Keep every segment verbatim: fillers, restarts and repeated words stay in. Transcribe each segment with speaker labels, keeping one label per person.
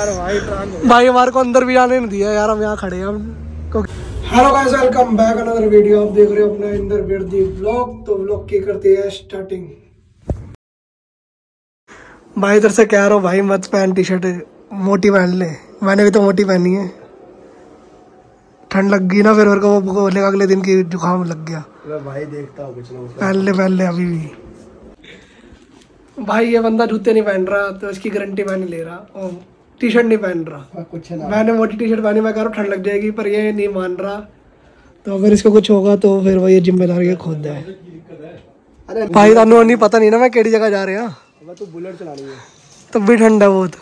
Speaker 1: भाई भाई हमारे को अंदर भी जाने नहीं दिया यार, हम यहाँ खड़े हैं हम। Hello guys, welcome back another video. आप देख रहे हो अपना इंदर बिरदी व्लॉग। तो व्लॉग की करती है स्टार्टिंग। भाई इधर से कह रहा हूँ भाई मत पहन टी शर्ट, मोटी पहन ले। मैंने भी तो मोटी पहनी है। ठंड लग गई ना, फिर मेरे को वो बोलेगा अगले दिन की जुकाम लग गया।
Speaker 2: भाई देखता हूँ कुछ लोग
Speaker 1: पहन ले पहन ले अभी भी। भाई ये बंदा जूते नहीं पहन रहा तो इसकी गारंटी मैं नहीं ले रहा। टी शर्ट नहीं पहन रहा, कुछ ना। मैंने मोटी टी शर्ट पहनी, मैं कह रहा हूँ ठंड लग जाएगी, पर ये नहीं मान रहा। तो अगर इसको कुछ होगा तो फिर वो ये जिम्मेदारी खुद है। अरे भाई तानू नहीं पता नहीं ना मैं केड़ी जगह जा रहे हैं।
Speaker 2: तो बुलेट चला रही है
Speaker 1: तब भी ठंड है बहुत।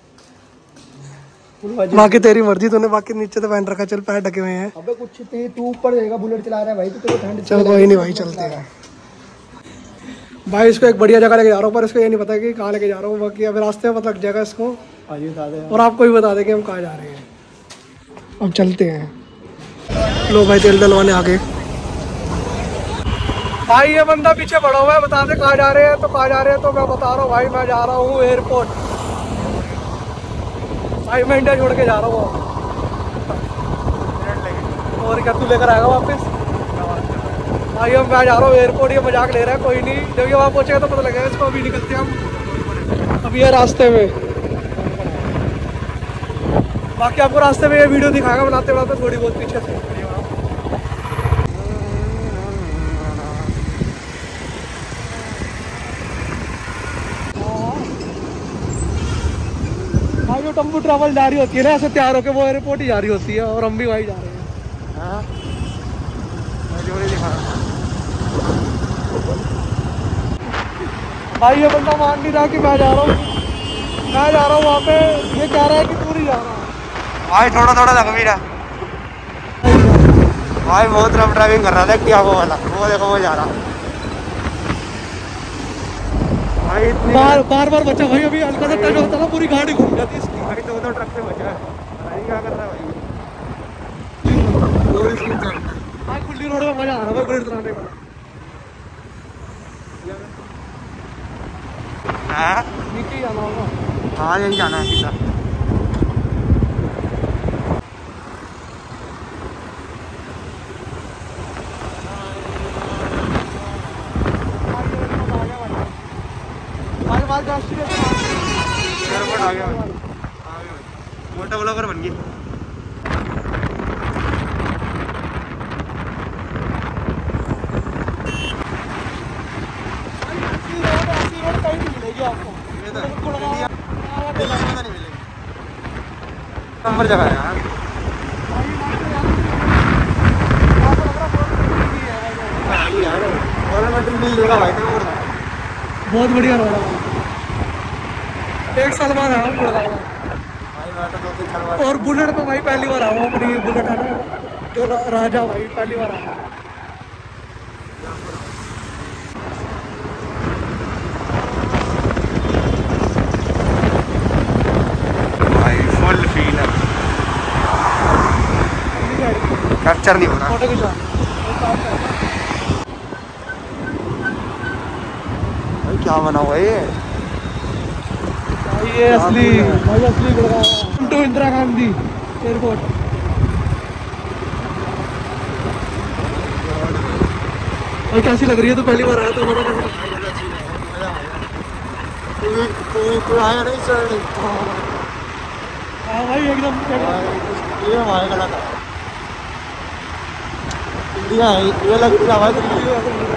Speaker 1: बाकी तेरी मर्जी, तूने बाकी नीचे तो पहन रखा। चल पैर ढके हुए हैं।
Speaker 2: अबे कुछ तू ऊपर जाएगा, बुलेट चला रहा है भाई तो तेरे ठंड।
Speaker 1: चल कोई नहीं भाई, चलते हैं। भाई इसको एक बढ़िया जगह लेके जा रहा हूँ, पर इसको ये नहीं पता कि कहाँ लेके जा रहा हूँ। बाकी अब रास्ते में पता लग जाएगा इसको, और आपको भी बता दें कि हम कहाँ जा रहे हैं। अब चलते हैं। लो भाई तेल डलवाने आगे। भाई ये बंदा पीछे पड़ा हुआ है, बता दे कहाँ जा रहे हैं। तो कहाँ जा रहे हैं तो मैं बता रहा हूँ भाई, मैं जा रहा हूँ एयरपोर्ट। भाई मैं इंडिया छोड़ के जा रहा हूँ। और क्या तू लेकर आएगा वापस? भाई अब मैं जा रहा हूँ एयरपोर्ट। ये मजाक ले रहा है, कोई नहीं। जब ये वहाँ पहुँचेगा तो पता लगेगा इसको। अभी निकलते हैं हम। अभी ये रास्ते में, बाकी आपको रास्ते में ये वीडियो दिखाएगा बनाते बनाते थोड़ी बहुत पीछे से। भाई जो टम्पू ट्रैवल जा रही होती है ना, ऐसे तैयार होकर वो एयरपोर्ट ही जा रही होती है, और हम भी वहीं जा रहे हैं। हाँ भाई ये बंदा मान नहीं रहा कि मैं जा रहा हूँ, मैं जा रहा हूँ वहाँ पे। ये कह रहा है कि तू नहीं जा रहा।
Speaker 2: भाई थोड़ा थोड़ा लग भी रहा भाई, बहुत रफ ड्राइविंग कर रहा था क्या वो वाला। वो देखो वो जा रहा भाई। इतनी
Speaker 1: बार बार बार बचा भाई। अभी हल्का सा टच होता ना पूरी गाड़ी घूम जाती इसकी।
Speaker 2: भाई दो दो ट्रक से बचा है भाई। क्या कर रहा है
Speaker 1: भाई? खुली रोड में मजा आ रहा है बुलेट चलाने का।
Speaker 2: हाँ
Speaker 1: नीचे ही जाना होगा।
Speaker 2: हाँ यही जाना है सीधा। एयरपोर्ट आ गया, मोटा ब्लॉगर बन गई। नंबर जगह है यार।
Speaker 1: बहुत बढ़िया रोड है। एक साल बाद आया हूँ। और बुलेट तो भाई पहली बार आया हूँ। अपनी बुलेट है ना जो राजा, भाई पहली बार आया।
Speaker 2: फुल फील है, कैप्चर नहीं हो रहा।
Speaker 1: फोटो खिंचवा
Speaker 2: भाई क्या बना हुआ है ये?
Speaker 1: भाई ये असली भाई असली गुड़गांव टू इंदिरा गांधी एयरपोर्ट। भाई कैसी लग रही है? तो पहली बार आया तो बड़ा
Speaker 2: आया नहीं सर।
Speaker 1: हाँ भाई एकदम
Speaker 2: ये हमारे गलत है। इंडिया है ये लग रहा है।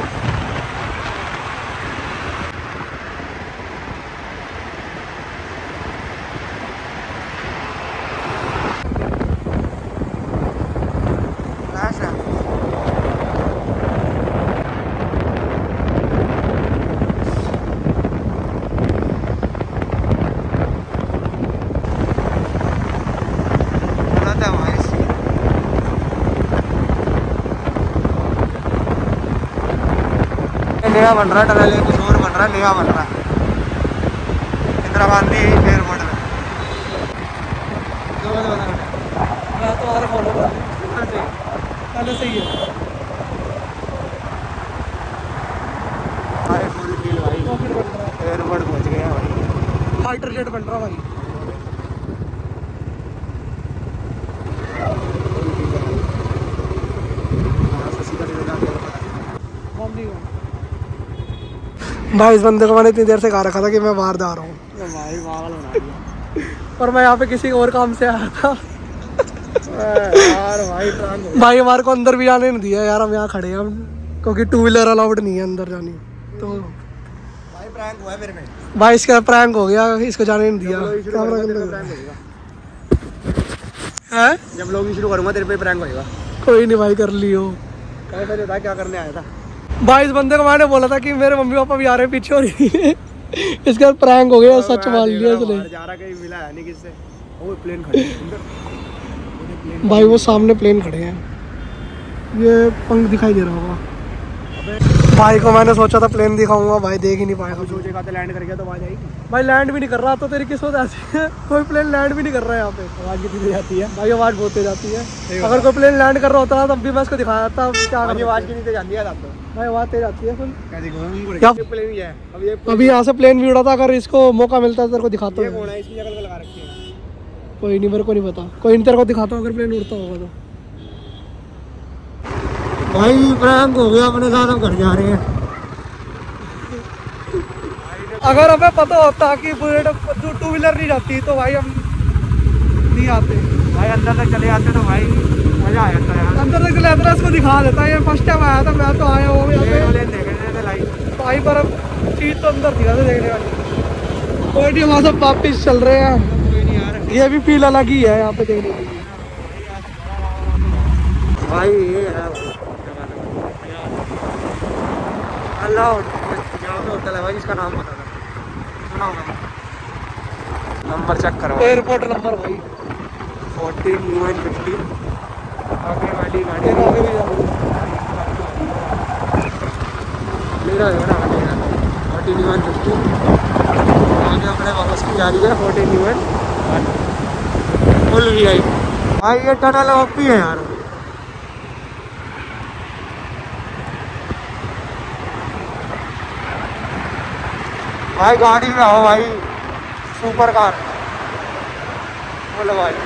Speaker 2: नया बन रहा है टनल, कुछ और बन रहा है, नया बन रहा है इंदिरा गांधी एयरपोर्ट में।
Speaker 1: सही है
Speaker 2: भाई, पूरी फील भाई। एयरपोर्ट पहुंच गए हैं भाई।
Speaker 1: फाइटर जेट बन रहा भाई। भाई इस बंदे को मैंने इतनी देर से कहा रखा था कि मैं बाहर जा रहा हूँ
Speaker 2: भाई पागल बना दिया।
Speaker 1: और मैं यहाँ पे किसी और काम से आया था
Speaker 2: यार भाई प्रांक
Speaker 1: भाई हमारे को अंदर भी जाने नहीं दिया यार, हम यहाँ खड़े हैं हम क्योंकि टू व्हीलर अलाउड नहीं है अंदर जानी। तो
Speaker 2: भाई प्रैंक हुआ है मेरे में।
Speaker 1: भाई इसका प्रैंक हो गया, इसको जाने नहीं दिया। है
Speaker 2: जब लोग शुरू करूंगा तेरे पे प्रैंक होएगा।
Speaker 1: कोई नहीं भाई कर लियो।
Speaker 2: कैसे था क्या करने आया था?
Speaker 1: भाई इस बंदे को मैंने बोला था कि मेरे मम्मी पापा भी आ रहे हैं पीछे और इसका प्रैंक हो गया, सच मान लिया इसने।
Speaker 2: जा रहा कहीं मिला है नहीं किससे। वो प्लेन खड़े हैं
Speaker 1: भाई, वो सामने प्लेन खड़े हैं, ये पंख दिखाई दे रहा होगा। भाई को मैंने सोचा था प्लेन दिखाऊंगा, भाई देख ही नहीं पाएगा।
Speaker 2: सोचेगा तो लैंड कर गया तो आवाज आएगी।
Speaker 1: भाई लैंड भी नहीं कर रहा तो तेरी किस्मत ऐसी है, कोई प्लेन लैंड भी नहीं कर रहा है यहाँ पे।
Speaker 2: आवाज कितनी तेज आती है
Speaker 1: भाई, आवाज बहुत तेज आती है। अगर कोई प्लेन लैंड कर रहा होता ना तब भी मैं उसको दिखाया था। क्या
Speaker 2: आवाज कितनी तेज आती है आपको?
Speaker 1: भाई आवाज तेज आती है।
Speaker 2: क्या प्लेन ही है अब ये?
Speaker 1: अभी यहाँ से प्लेन भी उड़ा था, अगर इसको मौका मिलता तेरे को दिखाता हूँ।
Speaker 2: कौन है इसकी शक्ल लगा रखी है?
Speaker 1: कोई नहीं, मेरे को नहीं पता, कोई नहीं तेरे को दिखाता हूँ अगर प्लेन उड़ता होगा तो।
Speaker 2: भाई प्रैंक हो गया अपने साथ, हम घर जा रहे हैं।
Speaker 1: अगर हमें पता होता कि बुलेट टू व्हीलर नहीं जाती तो भाई हम नहीं आते।
Speaker 2: भाई अंदर तक चले जाते तो भाई मजा आ जाता है।
Speaker 1: अंदर तक चले जाता है, इसको दिखा देता है। ये फर्स्ट टाइम आया था, मैं तो आया हूँ भाई, पर अब चीज तो अंदर थी देखने वाली। कोई नहीं, वहाँ सब वापिस चल रहे हैं।
Speaker 2: कोई नहीं यार,
Speaker 1: ये भी फील अलग ही है यहाँ पे देखने के लिए।
Speaker 2: भाई ये है अल्लाह होटल है भाई, इसका नाम पता था, सुना होगा। नंबर चेक करो,
Speaker 1: एयरपोर्ट नंबर भाई
Speaker 2: फोर्टीन यू एन फिफ्टी। आगे वाली गाड़ी
Speaker 1: आगे भी जा
Speaker 2: मेरा है ना, मेरा फोर्टीन यू एन फिफ्टी। आगे अपने वापस की जा रही है fourteen U N full V I. भाई ये टनल ओपी है यार। भाई गाड़ी में आओ भाई, सुपर कार बोलो भाई,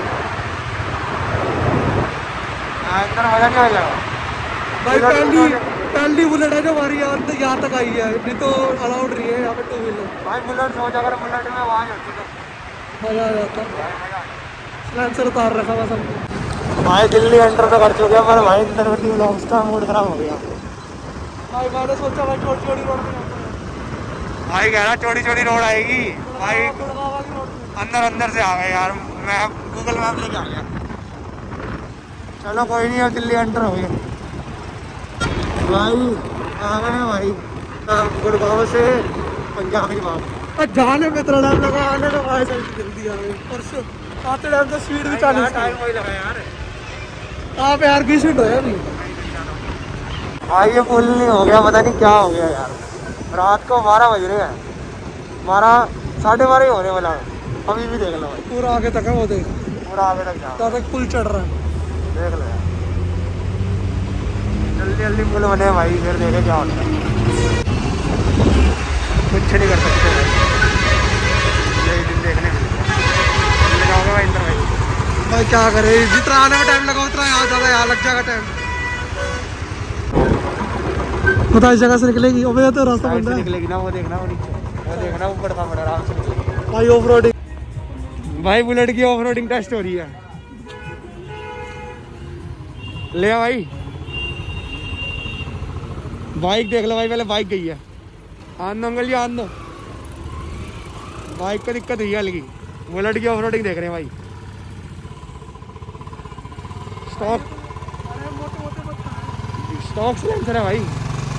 Speaker 2: अंदर मजा नहीं आएगा
Speaker 1: भाई। पहली पहली बुलेट है जो हमारी यहाँ यहाँ तक आई है, नहीं तो अलाउड नहीं है यहाँ पे टू व्हीलर।
Speaker 2: भाई बुलेट सोच, अगर बुलेट में आवाज होती तो
Speaker 1: मजा आ जाता। सिलेंसर उतार रखा बस हमने।
Speaker 2: भाई दिल्ली एंटर तो कर चुके पर भाई इंद्रवती व्लॉग्स का मूड खराब हो गया।
Speaker 1: भाई मैंने सोचा भाई छोटी छोटी रोड में
Speaker 2: भाई कह रहा चौड़ी चौड़ी रोड आएगी भाई,
Speaker 1: गुड़गांव की रोड
Speaker 2: अंदर अंदर से आ गए यार। मैं गूगल मैप लेके आ गया। चलो कोई नहीं, अब दिल्ली एंटर हो गए भाई, आ गए भाई गुड़गांव से पंजाब की बात।
Speaker 1: में। जाने में इतना टाइम लगा, आने में भाई जल्दी आ गई। परसों आते टाइम तो स्पीड भी चालीस
Speaker 2: टाइम वही लगा यार।
Speaker 1: आप यार बीस मिनट हो अभी।
Speaker 2: भाई ये फुल नहीं हो गया, पता नहीं क्या हो गया यार। रात को बारह बज रहे हैं, बारह साढ़े बारह ही होने वाला है। अभी भी देख लो भाई,
Speaker 1: पूरा आगे तक है वो, देख
Speaker 2: पूरा आगे तक जा,
Speaker 1: तब तक पुल चढ़ रहा है।
Speaker 2: देख लो यार, जल्दी जल्दी पुल बने भाई, फिर देखे क्या होता है। कुछ नहीं कर सकते भाई, यही दिन देखने के लिए जाओगे भाई इंटर भाई।
Speaker 1: भाई क्या करे, जितना आने में टाइम लगा उतना यहाँ ज़्यादा यहाँ लग जाएगा टाइम। पता इस जगह से निकलेगी, और तो रास्ता बंद है।
Speaker 2: निकलेगी ना, वो देखना, वो नीचे वो देखना, ऊपर था बड़ा आराम से निकलेगी
Speaker 1: भाई। ऑफ रोडिंग
Speaker 2: भाई, बुलेट की ऑफ रोडिंग टेस्ट हो रही है। ले आ भाई, बाइक देख लो भाई, पहले बाइक गई है। आन दो अंकल जी, आन दो। बाइक को दिक्कत हुई है हल्की, बुलेट की ऑफ रोडिंग देख रहे हैं भाई। स्टॉक स्टॉक सिलेंसर है भाई।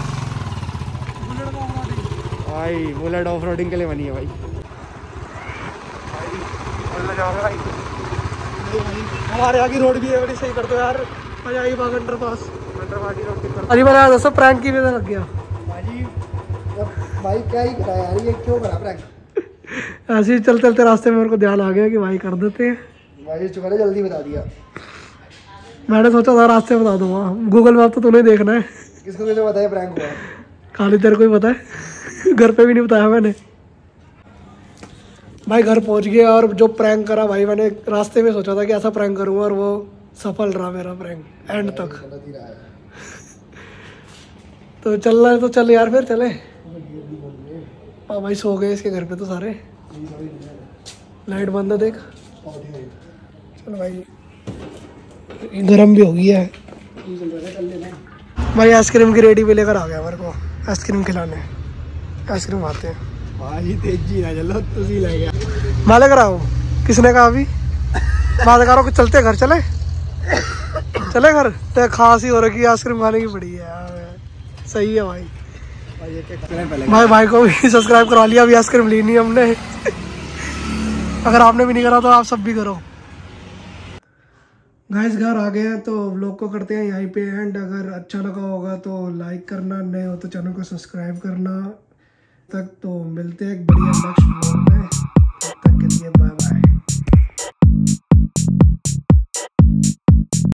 Speaker 2: भाई बुलेट ऑफ रोडिंग के लिए बनी है भाई। जाओगे भाई,
Speaker 1: हमारे आगे रोड भी है, बड़ी सही कर दो यार। मजा आई बाग अंडर पास
Speaker 2: अंडरपास की रोड कर।
Speaker 1: अरे मैंने दोस्तों प्रैंक की वजह लग गया
Speaker 2: भाई। भाई क्या ही करा यार, ये क्यों करा प्रैंक?
Speaker 1: ऐसे ही चलते चलते रास्ते में मेरे को ध्यान आ गया कि भाई कर देते हैं
Speaker 2: भाई। चुका जल्दी बता दिया,
Speaker 1: मैंने सोचा था रास्ते बता दूंगा, गूगल मैप तो तूने देखना है।
Speaker 2: किसको कैसे बताया प्रैंक हुआ?
Speaker 1: खाली तेरे को ही पता है, घर पे भी नहीं बताया मैंने। भाई घर पहुंच गया, और जो प्रैंक करा भाई मैंने रास्ते में सोचा था कि ऐसा प्रैंक करूंगा, और वो सफल रहा मेरा प्रैंक एंड तक। तो चल रहा है तो चल यार, फिर चले। पापा भाई सो गए इसके घर पे तो सारे। लाइट बंद है देख। चलो भाई गर्म भी हो गई है भाई। आइसक्रीम की रेडी पे लेकर आ गया मेरे को आइसक्रीम खिलाने। आइसक्रीम खाते हैं
Speaker 2: भाई तेजी ना चलो तुसी ले गया
Speaker 1: मैं लेकर आओ। किसने कहा अभी बात करो कि चलते घर चले चले घर तो खांसी हो रखी है आइसक्रीम खाने की पड़ी है यार। सही है भाई। भाई भाई को भी सब्सक्राइब करवा लिया। अभी आइसक्रीम लेनी है हमने। अगर आपने भी नहीं करा तो आप सब भी करो। गाइस घर आ गए हैं तो व्लॉग को करते हैं यहीं पे एंड। अगर अच्छा लगा होगा तो लाइक करना, नए हो तो चैनल को सब्सक्राइब करना। तक तो मिलते हैं एक बढ़िया नेक्स्ट व्लॉग में। तब तक के लिए बाय बाय।